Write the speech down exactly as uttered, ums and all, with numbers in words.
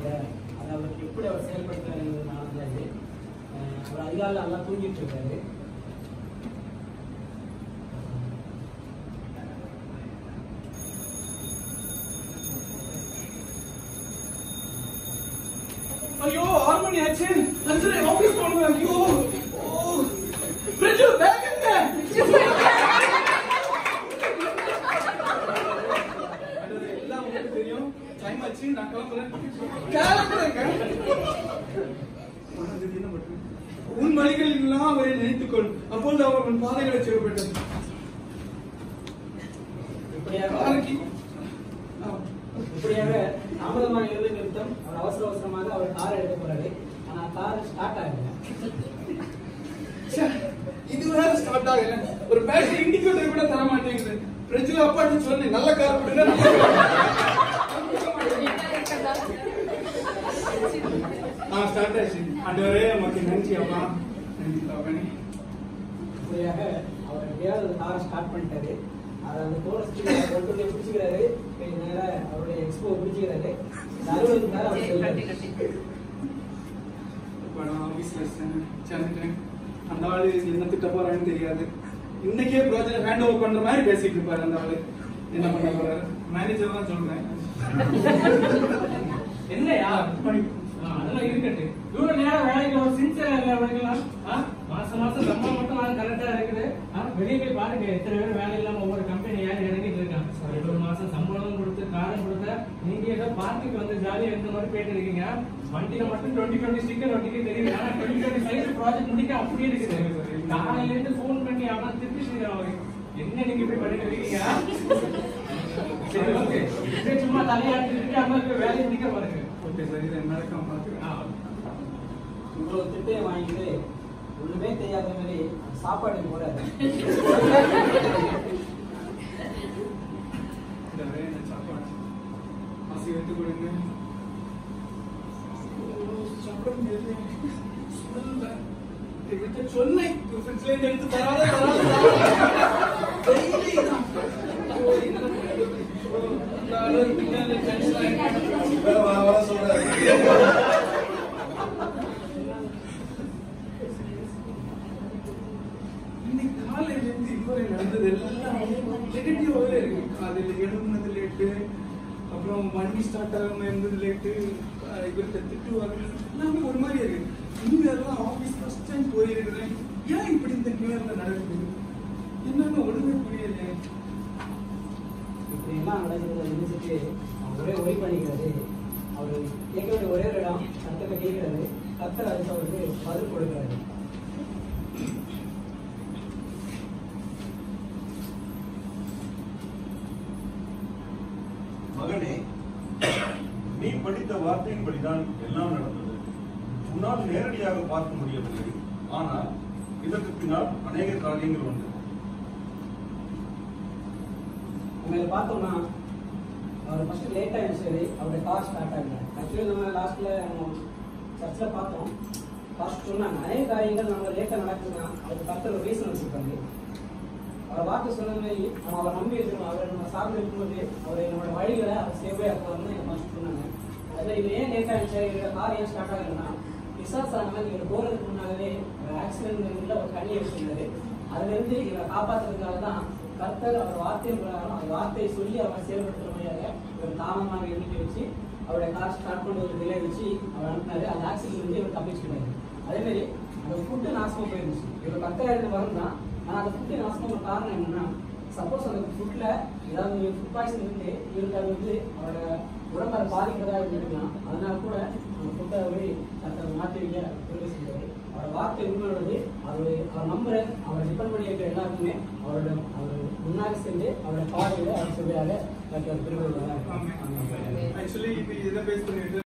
இல்லையா, அதை அவருக்கு எப்படி அவர் செயல்படுத்துறாருங்கிறது நான் தெரியாது. அவர் அதிகாலையில் நல்லா தூங்கிட்டு இருக்காரு. ஐயோ ஆறு மணி ஆச்சு, அஞ்சரை ஆபீஸ் போகணும். ஐயோ பிரஜு பேக் எங்க? எல்லாம் உங்களுக்கு தெரியும். டைம் ஆச்சு, நான் கிளம்புறேன். உன் வழிகளில் எல்லாம் அவரை நினைத்துக்கொள், அப்பொழுது அவர் உன் பாதைகளை செய்யப்பட்டது. இப்படியாக தாமதமாக இருந்து நிறுத்தம் அவர் அவசர அவசரமாக அவர் கார் எடுக்க போறாரு. ஆனா கார் ஸ்டார்ட் ஆகல. இது வேற ஸ்டார்ட் ஆகல. ஒரு பேட்டரி இண்டிகேட்டர் கூட தர மாட்டேங்குது. பிரஜு அப்பாட்டு சொல்லி நல்ல கார் கொடுங்க. ஆ ஸ்டார்ட் ஆச்சு. ஆண்டவரே உமக்கு நன்றி அப்பா. நன்றி அப்பனே. இப்படியாக அவர் எப்படியாவது காரை ஸ்டார்ட் பண்ணிட்டாரு. அதை அந்த தோலை கொண்டு பிடிச்சிக்கிறாரு. நேரம் அவருடைய எக்ஸ்போ பிடிச்சிக்கிறாரு. அறுபது நேரம் அவர் நான் ஆபீஸ்ல சேர்ந்துட்டேன். அந்த ஆளு என்ன திட்ட போறான்னு தெரியாது. இன்னைக்கே ப்ராஜெக்ட் ஹேண்ட் ஓவர் பண்ற மாதிரி பேசிட்டு இருப்பாரு. அந்த ஆளு என்ன பண்ண போறாரு? மேனேஜர் தான் சொல்றேன். என்னையா அதெல்லாம் இருக்கட்டு. இவ்வளவு நேரம் வேலைக்கு ஒரு சின்சியரா இல்ல அவனுங்களாம். மாசம் மாசம் சம்பளம் மட்டும் நான் கரெக்டா இருக்குது. வெளியே போய் பாருங்க எத்தனை பேர் வேலை இல்லாம ஒவ்வொரு கம்பெனி யார் இறங்கிட்டு இருக்கான். ஒரு மாசம் சம்பளம் கொடுத்து காரம் கொடுத்த நீங்க ஏதோ பார்ட்டிக்கு வந்து ஜாலியா இருந்த மாதிரி போயிட்டு இருக்கீங்க. வண்டியில மட்டும் டுவெண்ட்டி டுவெண்ட்டி ஸ்டிக்கர் ஒட்டிக்கே தெரியுது. ஆனா டுவெண்ட்டி டுவெண்ட்டி சைஸ் ப்ராஜெக்ட் முடிக்க அப்படியே இருக்குது. காலையில இருந்து போன் பண்ணி அவன் திருப்பி என்ன நீங்க இப்படி பண்ணிட்டு இருக்கீங்க? சரி ஓகே, சும்மா தலையாட்டி இருக்காம வேலையை முடிக்க பாருங்க. ஓகே சரி, நடக்காம பாத்துக்கிறேன். இவ்வளவு திட்டையை வாங்கிட்டு ஒண்ணுமே தெரியாத மாதிரி சாப்பாடுக்கு போறாரு. சாப்பாடு ஆசி எடுத்து கொடுங்க. சொன்னேன் எடுத்து தராத இன்னைக்கு காலையில இருந்து இதுவரை நடந்தது எல்லாம் நெகட்டிவாவே இருக்கு. காலையில எழுதுனது லேட்டு, அப்புறம் வண்டி ஸ்டார்ட் ஆகாம இருந்தது லேட்டு, இவர்கிட்ட திட்டு வாங்க எல்லாமே ஒரு மாதிரி இருக்கு. இங்க எல்லாம் ஆபீஸ் ஃபர்ஸ்ட் டைம் போயிருக்கிறேன். ஏன் இப்படி இந்த கிளர்ல நடக்குது என்னன்னு ஒண்ணுமே புரியல. இப்படி எல்லாம் நடக்கிறது நினைச்சிட்டு அவர் ஒரே ஒளி பண்ணிக்கிறாரு. அவர் கேட்க வேண்டிய ஒரே ஒரு இடம் கத்தரை கேட்கிறாரு. கத்தர் அதுக்கு அவருக்கு பதில் கொடுக்கிறாரு. மகனே, நீ படித்த வார்த்தையின்படிதான் எல்லாம் நடந்தது. உன்னால் நேரடியாக பார்க்க முடியவில்லை, ஆனால் இதற்கு பின்னால் அநேக காரியங்கள் உண்டு. உங்களை பார்த்தோம்னா அவர் ஃபர்ஸ்ட் லேட் ஆயிடுச்சு. அவருடைய கார் ஸ்டார்ட் ஆகல. ஆக்சுவலி நம்ம லாஸ்ட்ல சர்ச்சில் பார்த்தோம். ஃபர்ஸ்ட் சொன்னாங்க அநேக காரியங்கள் நம்ம லேட்டாக நடக்குதுன்னா அதுக்கு கரெக்டாக ஒரு ரீசன் வச்சிருக்காங்க. அவர் வாக்கு சொன்ன மாதிரி நம்ம அவரை நம்பி இருக்கணும். அவரை நம்ம சார்ந்து இருக்கும்போது அவரை நம்மளோட வழிகளை அவர் சேவை ஆக்குவார்னு எங்கள் ஃபர்ஸ்ட் சொன்னாங்க. அதில் இது ஏன் லேட் ஆயிடுச்சு, எங்களோட கார் ஏன் ஸ்டார்ட் ஆகலைன்னா விசாசான இவர் போகிறதுக்கு முன்னாலே ஒரு ஆக்சிடென்ட் ஒரு கண்ணி வச்சிருந்தாரு. அதுலேருந்து இவரை காப்பாற்றுறதுக்காக தான் கர்த்தர் அவர் வார்த்தையை அந்த வார்த்தையை சொல்லி அவரை செயல்படுத்துற மாதிரியாக இவர் தாமதமாக எழுதி வச்சு அவருடைய கார் ஸ்டார்ட் பண்ணுறது டிலே வச்சு அவர் அனுப்பினாரு. அந்த ஆக்சிடென்ட் வந்து இவர் தப்பிச்சுக்கிட்டாரு. அதே மாதிரி அந்த ஃபுட்டு நாசமாக போயிருந்துச்சு. இவர் கர்த்தர் எழுதி வரும் தான். ஆனால் அந்த ஃபுட்டு நாசமாக காரணம் என்னன்னா, சப்போஸ் அந்த ஃபுட்டில் ஏதாவது ஃபுட் பாய்சன் இருந்து இவருக்கு அது வந்து அவரோட உடம்பை பாதிக்கிறதா இருந்திருக்கலாம். அதனால கூட அந்த ஃபுட்டை போய் கர்த்தர் மாற்றி வைக்க உதவி செஞ்சார். அவரோட வார்த்தை உண்மையுள்ளது. அவர் அவர் நம்புற அவரை டிபெண்ட் பண்ணி இருக்கிற எல்லாருக்குமே அவரோட அவர் முன்னாடி சென்று அவரோட பாதையில அவர் சொல்லியாக கர்த்தர் திருவிழா. ஆக்சுவலி இது இதை பேஸ் பண்ணிட்டு